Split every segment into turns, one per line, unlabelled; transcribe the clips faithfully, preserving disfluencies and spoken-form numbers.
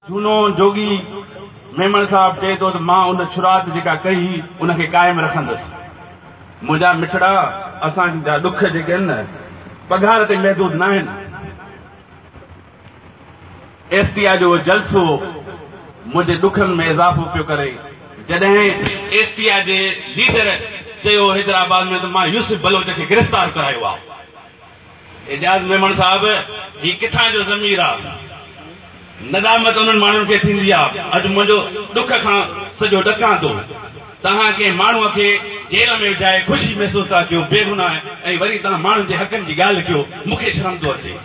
झूनो जोगी मेमन साहब चए थो त मां उन शुरात जेका कई उनखे क़ाइमु रखंदुसि। मुंहिंजा मिठड़ा असांजा ॾुख जेके आहिनि न पघार ते महदूद न आहिनि। एसटीआ जो जलसो मुंहिंजे ॾुखनि में इज़ाफ़ो पियो करे। जॾहिं एसटीआ जे लीडर चयो हैदराबाद में त मां यूसुफ बलोच खे गिरफ़्तार करायो आहे। एजाज़ मेमन साहब ही किथां जो ज़मीर आहे? नदामत उन्हनि माण्हुनि खे थींदी आहे। अॼु मुंहिंजो ॾुख खां सॼो ॾकां थो। तव्हां कंहिं माण्हूअ खे जेल में विझाए ख़ुशी महसूस था कयो बेगुनाह, ऐं वरी तव्हां माण्हुनि जे हक़नि जी ॻाल्हि कयो। मूंखे शर्म थो अचे।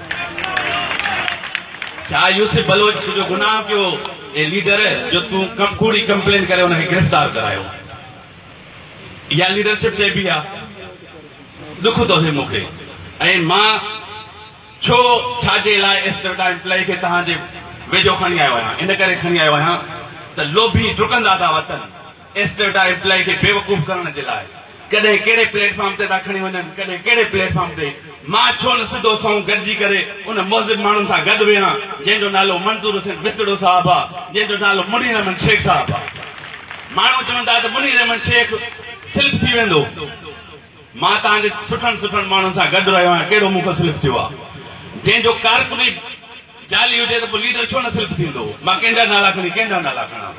छा यूसुफ बलोच तुंहिंजो गुनाह कयो ए लीडर जो तूं कम कूड़ी कंप्लेन करे उनखे गिरफ़्तार करायो? इहा लीडरशिप चइबी आहे? ॾुख थो थिए मूंखे। ऐं मां छो छाजे लाइ एस्टेटा एम्प्लॉय खे तव्हांजे वेझो खणी आयो आहियां? इन करे खणी आयो आहियां त लोभी डुकंदा था वतन एस्टेटा एम्प्लॉय खे बेवकूफ़ करण जे लाइ। कॾहिं कहिड़े प्लेटफॉर्म ते था खणी वञनि, कॾहिं कहिड़े प्लेटफॉर्म ते। मां छो न सिधो सऊं गॾिजी करे उन मौज़िब माण्हुनि सां गॾु वेहां जंहिंजो नालो मंज़ूर हुसैन बिस्तड़ो साहिबु आहे, जंहिंजो नालो मुनीर अहमद शेख साहिबु आहे। माण्हू चवंदा त मुनीर अहमद शेख स्लिप थी वेंदो। मां तव्हांजे सुठनि सुठनि माण्हुनि सां गॾु रहियो आहियां। कहिड़ो मूंखे स्लिप थियो आहे? जंहिंजो कारकुनी जाली हुजे त पोइ लीडर छो न स्लिप थींदो? मां कंहिंजा नाला खणी कंहिंजा नाला खणा?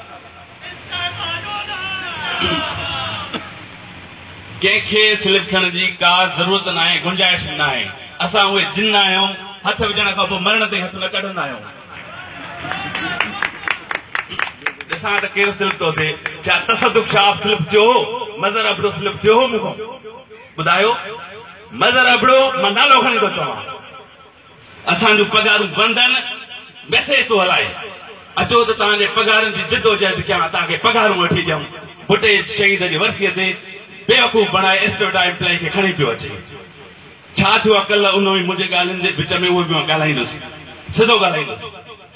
कंहिंखे स्लिप थियण जी का ज़रूरत न आहे, गुंजाइश न आहे। असां उहे जिन आहियूं, हथ विझण खां पोइ मरण ताईं हथ न कढंदा आहियूं। ॾिसां त केरु स्लिप थो थिए। छा तसदुक शाह स्लिप थियो हो? मज़र अबड़ो स्लिप थियो हो? मूंखां ॿुधायो। मज़र अबड़ो मां नालो खणी थो चवां। असांजूं पघारूं बंदि आहिनि, मैसेज थो हलाए। अचो त तव्हांजे पघारनि जी जिदोजहद कयां, तव्हांखे पघारूं वठी ॾियूं। भुटे शहीद जी वर्सीअ ते बेवकूफ़ बणाए एस्टेटा एम्प्लॉय खे खणी पियो अचे। छा थियो आहे? कल्ह उन मुंहिंजे ॻाल्हियुनि जे विच में उहो बि मां ॻाल्हाईंदुसि, सिधो ॻाल्हाईंदुसि।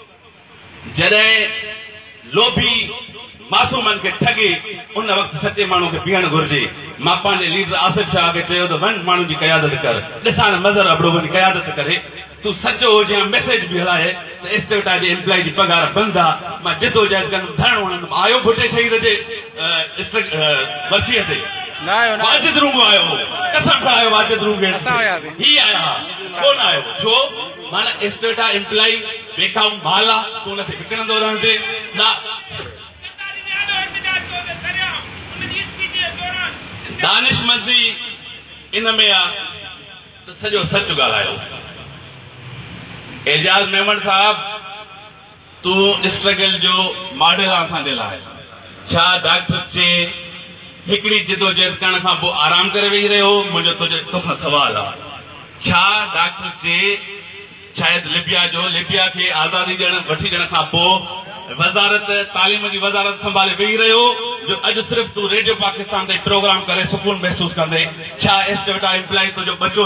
जॾहिं लोभी मासूमनि खे ठगे उन वक़्तु सचे माण्हू खे बीहणु घुरिजे। मां पंहिंजे लीडर आसिफ शाह खे चयो त वञ माण्हुनि जी क़यादत कर। ॾिसां न मज़र अबड़ो वञी क़यादत करे। तूं सचो हुजे या मैसेज बि हलाए त एस्टेटा जे एम्प्लॉय जी पघार बंदि आहे। मां जिदोजहद कंदुमि, धरणो हणंदुमि। आयो भुटे शहीद जे वर्सीअ ते? वाजिद रूंगो आयो हो, कसम खायो वाजिद रूंगे ही आया कोन आयो। छो? माना एस्टेटा एम्प्लॉय बेकाऊ माल आहे, तूं उनखे विकिणंदो रहंदे न। दानिशमंदी इन में आहे त सॼो सच ॻाल्हायो। एजाज़ मेमन साहब, तूं स्ट्रगल जो मॉडल आहे असांजे लाइ। छा डॉक्टर चए हिकिड़ी जिदोजहद करण खां पोइ आराम करे वेही रहियो? मुंहिंजो तुंहिंजे तोखां सुवाल आहे। छा डॉक्टर चए शायदि लिबिया जो लिबिया खे आज़ादी ॾियण वठी ॾियण खां पोइ वज़ारत तालीम जी वज़ारत संभाले वेही रहियो जो अॼु सिर्फ़ु तूं रेडियो पाकिस्तान ते प्रोग्राम करे सुकून महसूस कंदे? छा एस्टेटा एम्प्लॉय तुंहिंजो बचो